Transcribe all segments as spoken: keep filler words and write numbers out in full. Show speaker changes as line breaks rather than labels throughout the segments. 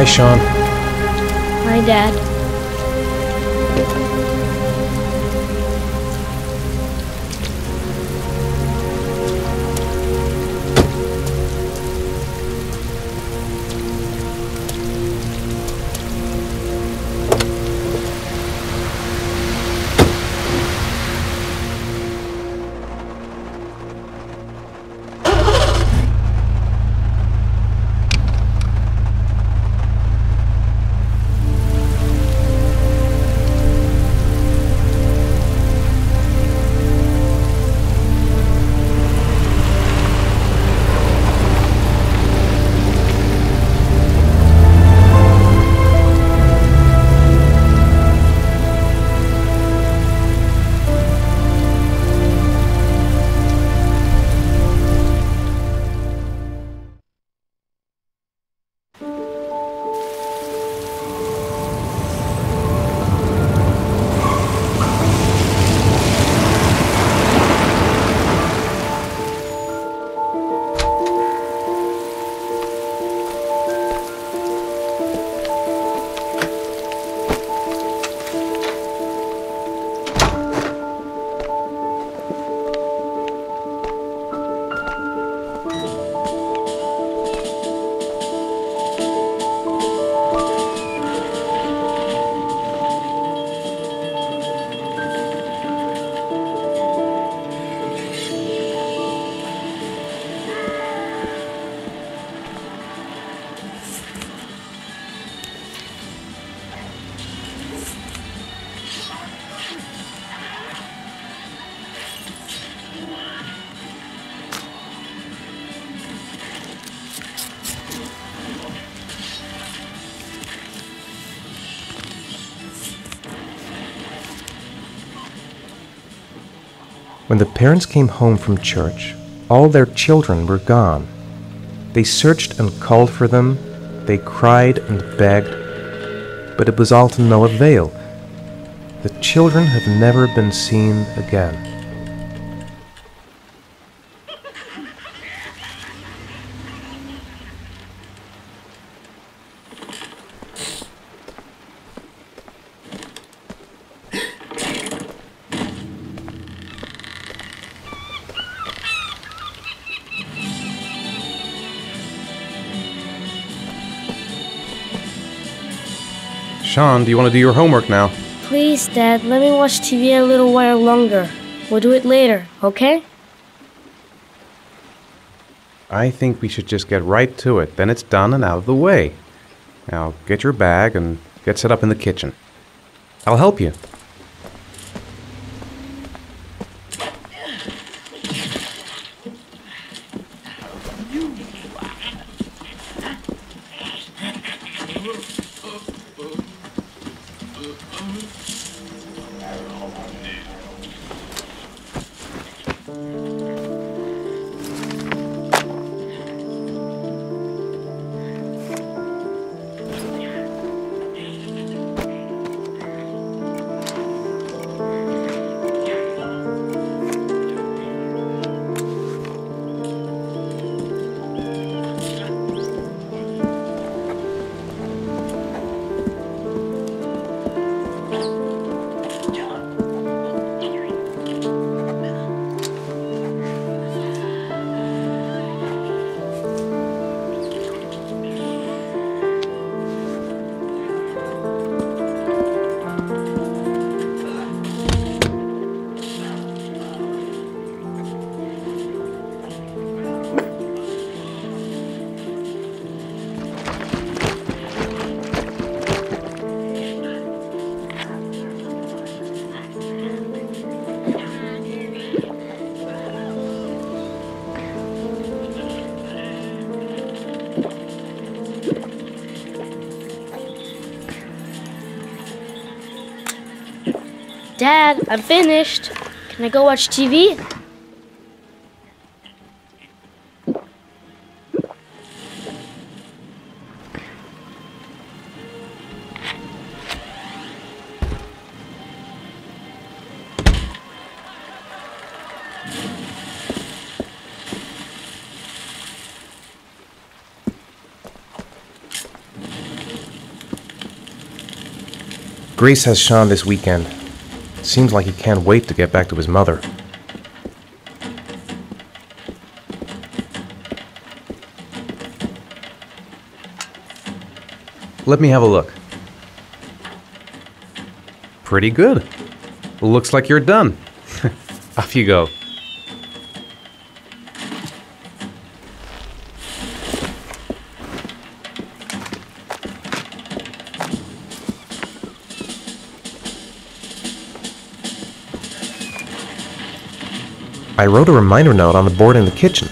Bye, Sean.
Bye, Dad.
When the parents came home from church, all their children were gone. They searched and called for them, they cried and begged, but it was all to no avail. The children have never been seen again. Sean, do you want to do your homework now?
Please, Dad, let me watch T V a little while longer. We'll do it later, okay?
I think we should just get right to it. Then it's done and out of the way. Now, get your bag and get set up in the kitchen. I'll help you.
Dad, I'm finished. Can I go watch T V?
Grace has Sean this weekend. Seems like he can't wait to get back to his mother. Let me have a look. Pretty good. Looks like you're done. Off you go. I wrote a reminder note on the board in the kitchen.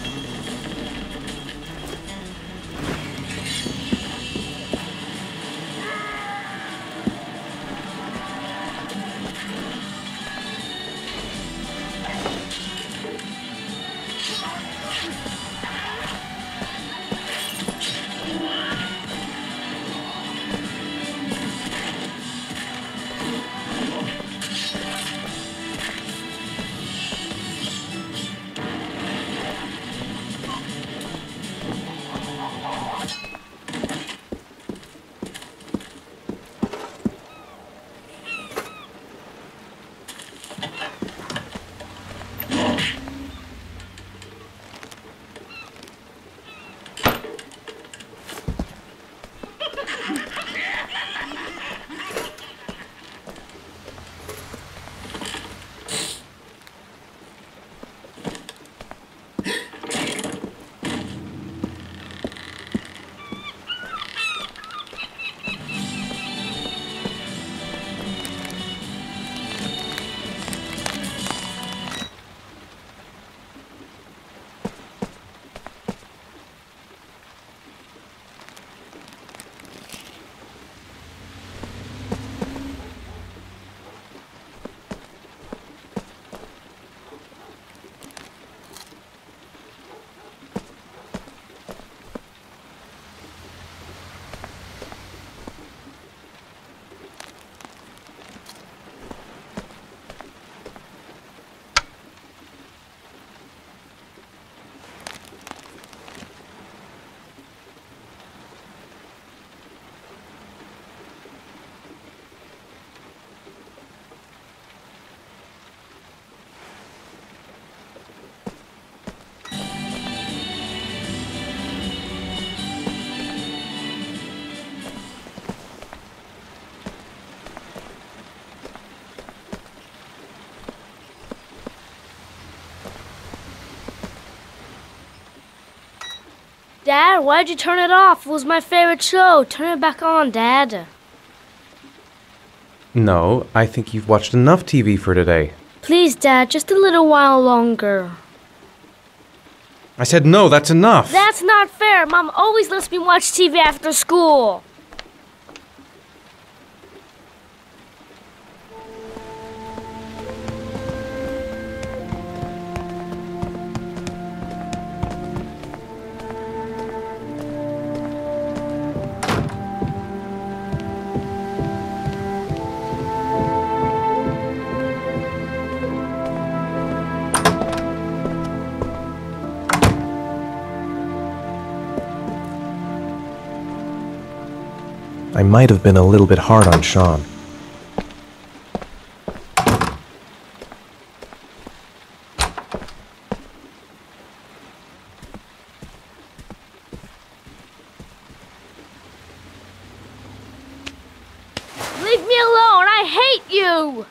Dad, why'd you turn it off? It was my favorite show. Turn it back on, Dad.
No, I think you've watched enough T V for today.
Please, Dad, just a little while longer.
I said no, that's enough.
That's not fair. Mom always lets me watch T V after school.
I might have been a little bit hard on Sean.
Leave me alone! I hate you!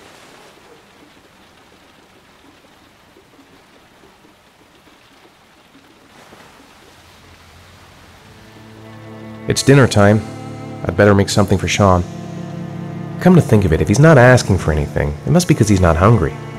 It's dinner time. I'd better make something for Sean. Come to think of it, if he's not asking for anything, it must be because he's not hungry.